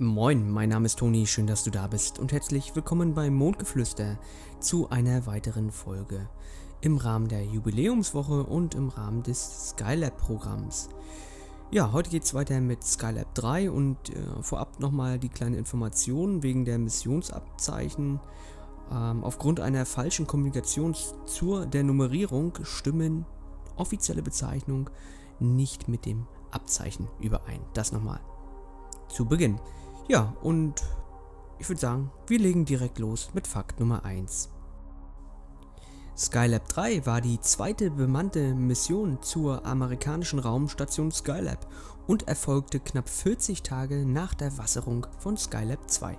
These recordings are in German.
Moin, mein Name ist Toni, schön, dass du da bist und herzlich willkommen bei Mondgeflüster zu einer weiteren Folge im Rahmen der Jubiläumswoche und im Rahmen des Skylab-Programms. Ja, heute geht es weiter mit Skylab 3 und vorab nochmal die kleine Information wegen der Missionsabzeichen. Aufgrund einer falschen Kommunikation der Nummerierung stimmen offizielle Bezeichnung nicht mit dem Abzeichen überein. Das nochmal zu Beginn. Ja, und ich würde sagen, wir legen direkt los mit Fakt Nummer 1. Skylab 3 war die zweite bemannte Mission zur amerikanischen Raumstation Skylab und erfolgte knapp 40 Tage nach der Wasserung von Skylab 2.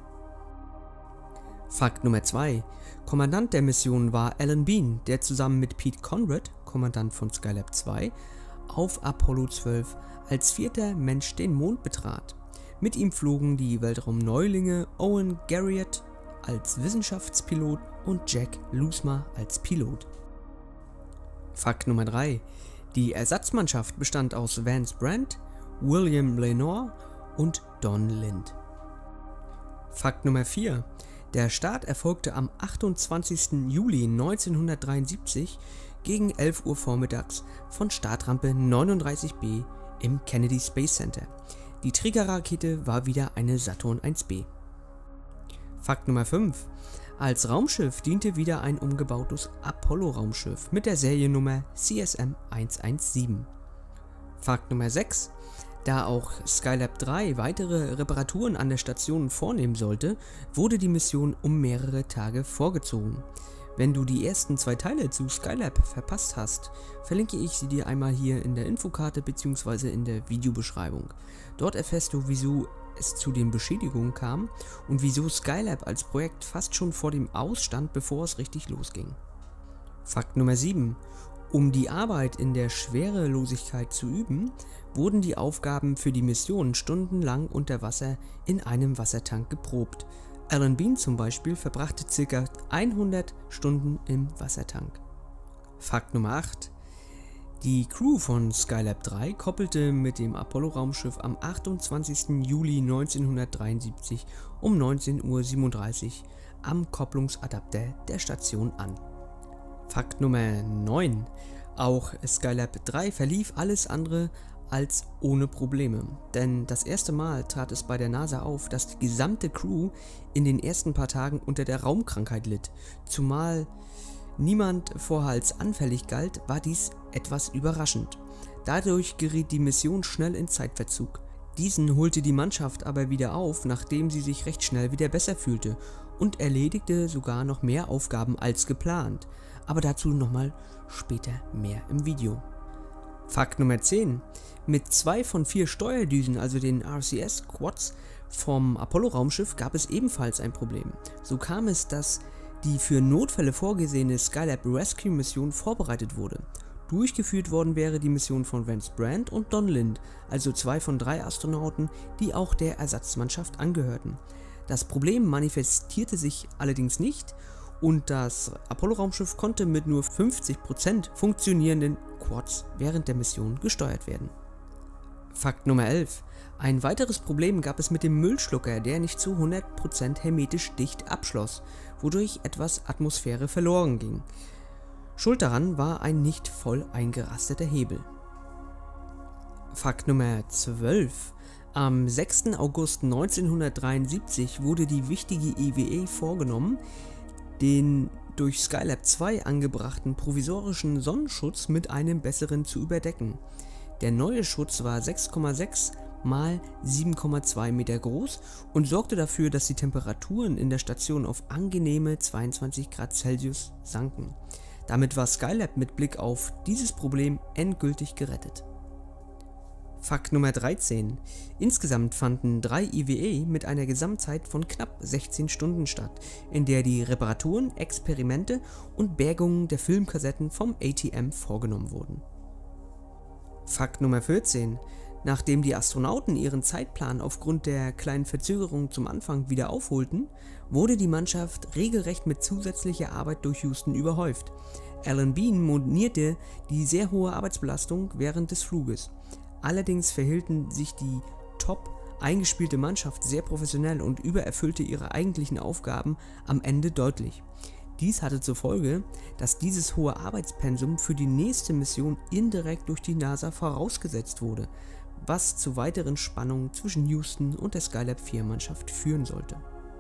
Fakt Nummer 2. Kommandant der Mission war Alan Bean, der zusammen mit Pete Conrad, Kommandant von Skylab 2, auf Apollo 12 als vierter Mensch den Mond betrat. Mit ihm flogen die Weltraumneulinge Owen Garriott als Wissenschaftspilot und Jack Loosma als Pilot. Fakt Nummer 3. Die Ersatzmannschaft bestand aus Vance Brand, William Lenore und Don Lind. Fakt Nummer 4. Der Start erfolgte am 28. Juli 1973 gegen 11 Uhr vormittags von Startrampe 39B im Kennedy Space Center. Die Trägerrakete war wieder eine Saturn 1B. Fakt Nummer 5. Als Raumschiff diente wieder ein umgebautes Apollo-Raumschiff mit der Seriennummer CSM 117. Fakt Nummer 6. Da auch Skylab 3 weitere Reparaturen an der Station vornehmen sollte, wurde die Mission um mehrere Tage vorgezogen. Wenn du die ersten 2 Teile zu Skylab verpasst hast, verlinke ich sie dir einmal hier in der Infokarte bzw. in der Videobeschreibung. Dort erfährst du, wieso es zu den Beschädigungen kam und wieso Skylab als Projekt fast schon vor dem Ausstand, bevor es richtig losging. Fakt Nummer 7. Um die Arbeit in der Schwerelosigkeit zu üben, wurden die Aufgaben für die Mission stundenlang unter Wasser in einem Wassertank geprobt. Alan Bean zum Beispiel verbrachte ca. 100 Stunden im Wassertank. Fakt Nummer 8. Die Crew von Skylab 3 koppelte mit dem Apollo-Raumschiff am 28. Juli 1973 um 19:37 Uhr am Kopplungsadapter der Station an. Fakt Nummer 9. Auch Skylab 3 verlief alles andere als ohne Probleme, denn das erste Mal trat es bei der NASA auf, dass die gesamte Crew in den ersten paar Tagen unter der Raumkrankheit litt. Zumal niemand vorher als anfällig galt, war dies etwas überraschend. Dadurch geriet die Mission schnell in Zeitverzug. Diesen holte die Mannschaft aber wieder auf, nachdem sie sich recht schnell wieder besser fühlte und erledigte sogar noch mehr Aufgaben als geplant. Aber dazu nochmal später mehr im Video. Fakt Nummer 10. Mit 2 von 4 Steuerdüsen, also den RCS-Quads vom Apollo-Raumschiff, gab es ebenfalls ein Problem. So kam es, dass die für Notfälle vorgesehene Skylab Rescue Mission vorbereitet wurde. Durchgeführt worden wäre die Mission von Vance Brand und Don Lind, also 2 von 3 Astronauten, die auch der Ersatzmannschaft angehörten. Das Problem manifestierte sich allerdings nicht und das Apollo-Raumschiff konnte mit nur 50% funktionierenden Quads während der Mission gesteuert werden. Fakt Nummer 11. Ein weiteres Problem gab es mit dem Müllschlucker, der nicht zu 100% hermetisch dicht abschloss, wodurch etwas Atmosphäre verloren ging. Schuld daran war ein nicht voll eingerasteter Hebel. Fakt Nummer 12. Am 6. August 1973 wurde die wichtige EVA vorgenommen, den durch Skylab 2 angebrachten provisorischen Sonnenschutz mit einem besseren zu überdecken. Der neue Schutz war 6,6 mal 7,2 Meter groß und sorgte dafür, dass die Temperaturen in der Station auf angenehme 22 Grad Celsius sanken. Damit war Skylab mit Blick auf dieses Problem endgültig gerettet. Fakt Nummer 13. Insgesamt fanden 3 EVA mit einer Gesamtzeit von knapp 16 Stunden statt, in der die Reparaturen, Experimente und Bergungen der Filmkassetten vom ATM vorgenommen wurden. Fakt Nummer 14. Nachdem die Astronauten ihren Zeitplan aufgrund der kleinen Verzögerung zum Anfang wieder aufholten, wurde die Mannschaft regelrecht mit zusätzlicher Arbeit durch Houston überhäuft. Alan Bean monierte die sehr hohe Arbeitsbelastung während des Fluges. Allerdings verhielten sich die Top eingespielte Mannschaft sehr professionell und übererfüllte ihre eigentlichen Aufgaben am Ende deutlich. Dies hatte zur Folge, dass dieses hohe Arbeitspensum für die nächste Mission indirekt durch die NASA vorausgesetzt wurde, was zu weiteren Spannungen zwischen Houston und der Skylab 4 Mannschaft führen sollte.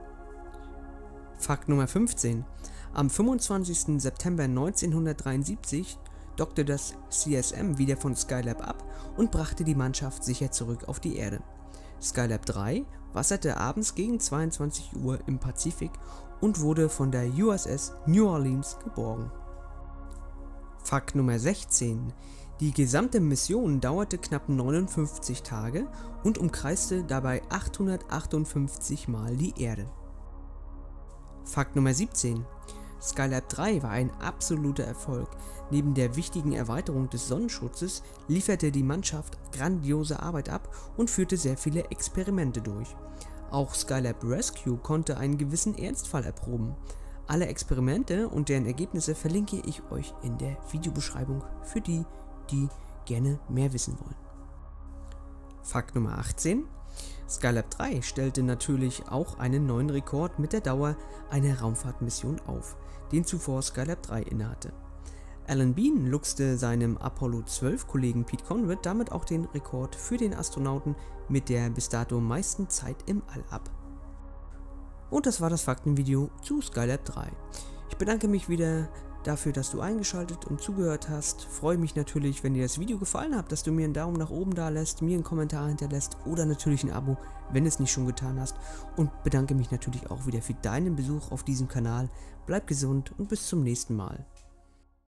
Fakt Nummer 15. Am 25. September 1973 dockte das CSM wieder von Skylab ab und brachte die Mannschaft sicher zurück auf die Erde. Skylab 3 wasserte abends gegen 22 Uhr im Pazifik und wurde von der USS New Orleans geborgen. Fakt Nummer 16. Die gesamte Mission dauerte knapp 59 Tage und umkreiste dabei 858 Mal die Erde. Fakt Nummer 17. Skylab 3 war ein absoluter Erfolg. Neben der wichtigen Erweiterung des Sonnenschutzes lieferte die Mannschaft grandiose Arbeit ab und führte sehr viele Experimente durch. Auch Skylab Rescue konnte einen gewissen Ernstfall erproben. Alle Experimente und deren Ergebnisse verlinke ich euch in der Videobeschreibung für die, die gerne mehr wissen wollen. Fakt Nummer 18. Skylab 3 stellte natürlich auch einen neuen Rekord mit der Dauer einer Raumfahrtmission auf, den zuvor Skylab 3 innehatte. Alan Bean luchste seinem Apollo 12 Kollegen Pete Conrad damit auch den Rekord für den Astronauten mit der bis dato meisten Zeit im All ab. Und das war das Faktenvideo zu Skylab 3. Ich bedanke mich wieder dafür, dass du eingeschaltet und zugehört hast. Freue mich natürlich, wenn dir das Video gefallen hat, dass du mir einen Daumen nach oben da lässt, mir einen Kommentar hinterlässt oder natürlich ein Abo, wenn es nicht schon getan hast. Und bedanke mich natürlich auch wieder für deinen Besuch auf diesem Kanal. Bleib gesund und bis zum nächsten Mal.